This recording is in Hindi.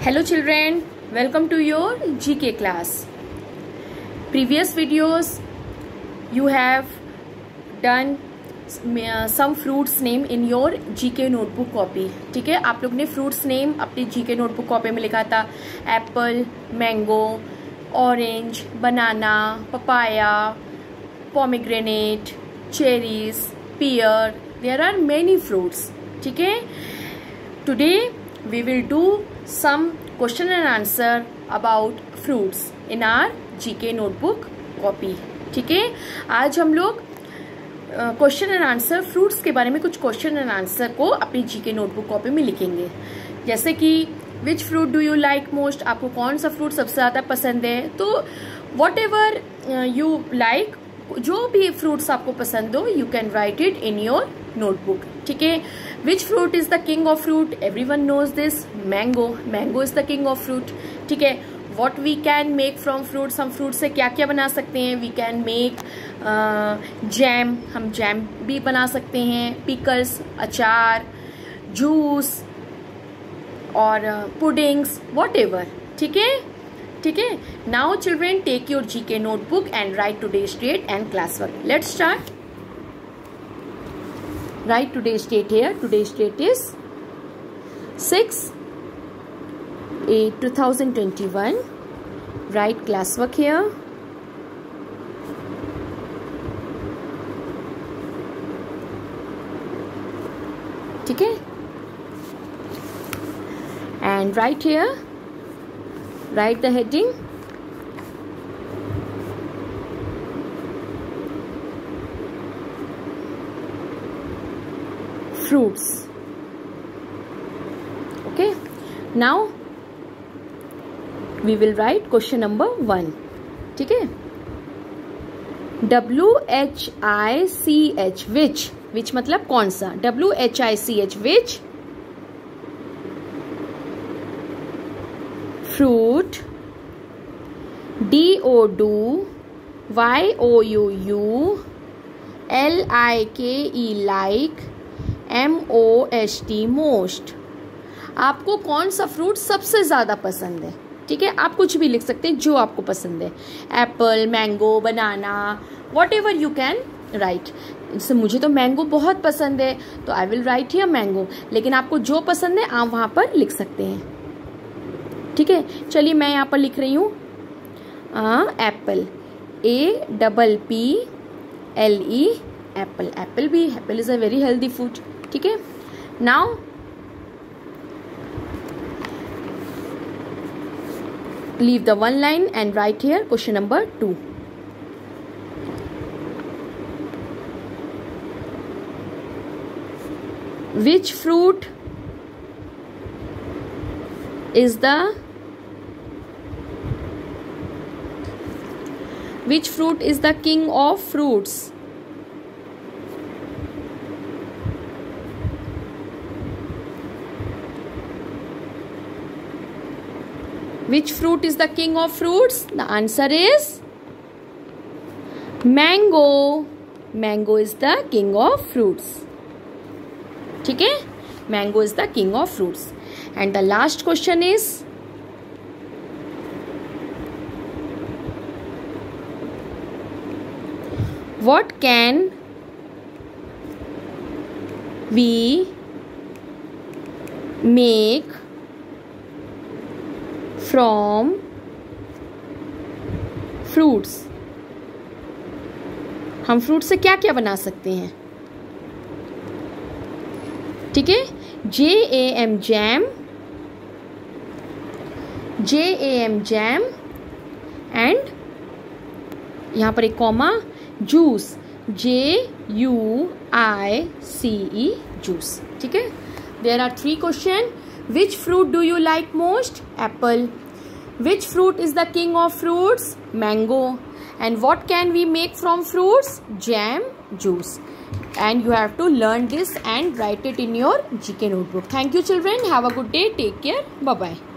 Hello children, welcome to your GK class. Previous videos you have done some fruits name in your GK notebook copy. ठीक है, आप लोग ने fruits name अपनी GK notebook copy में लिखा था apple, mango, orange, banana, papaya, pomegranate, cherries, pear. There are many fruits. ठीक है, today we will do some question and answer about fruits in our GK notebook copy. ठीक है, आज हम लोग क्वेश्चन एंड आंसर फ्रूट्स के बारे में कुछ क्वेश्चन एंड आंसर को अपनी जीके नोटबुक कॉपी में लिखेंगे. जैसे कि which fruit do you like most, आपको कौन सा फ्रूट सबसे ज्यादा पसंद है. तो वॉट एवर यू लाइक, जो भी फ्रूट्स आपको पसंद हो, you can write it in your notebook. ठीक है, which fruit is the king of fruit, everyone knows this, mango. Mango is the king of fruit. ठीक है, what we can make from fruits, हम फ्रूट से क्या क्या बना सकते हैं. वी कैन मेक जैम, हम जैम भी बना सकते हैं, पिकल्स, अचार, जूस और पुडिंग्स, वॉट एवर. ठीक है, ठीक है. Now children, take your GK notebook and write today's date and class work. Let's start. Write today's date here. Today's date is 6/8/2021. Write classwork here. ठीक है, and write here. Write the heading. Fruits. Okay, now we will write question number 1. ठीक है, WHICH, which मतलब कौन सा. WHICH, which fruit. DODO, YOUU, LIKE, like, MOST, most. आपको कौन सा फ्रूट सबसे ज्यादा पसंद है. ठीक है, आप कुछ भी लिख सकते हैं जो आपको पसंद है. Apple, mango, banana, whatever you can write. जैसे मुझे तो मैंगो बहुत पसंद है, तो I will write here mango. लेकिन आपको जो पसंद है आप वहां पर लिख सकते हैं. ठीक है, चलिए मैं यहाँ पर लिख रही हूँ एप्पल, APPLE, एप्पल. एप्पल भी, apple is a very healthy food. ठीक है, now leave the one line and write here question number 2. Which fruit is the king of fruits? Which fruit is the king of fruits? The answer is mango. Mango is the king of fruits. ठीक है, mango is the king of fruits. And the last question is, what can we make from fruits? हम फ्रूट से क्या क्या बना सकते हैं. ठीक है, JAM, jam, JAM, jam, and यहां पर एक कॉमा, जूस, JUICE, जूस. ठीक है, there are 3 question. Which fruit do you like most? Apple. Which fruit is the king of fruits? Mango. And what can we make from fruits? Jam, juice. And you have to learn this and write it in your GK notebook. Thank you children. Have a good day. Take care. Bye bye.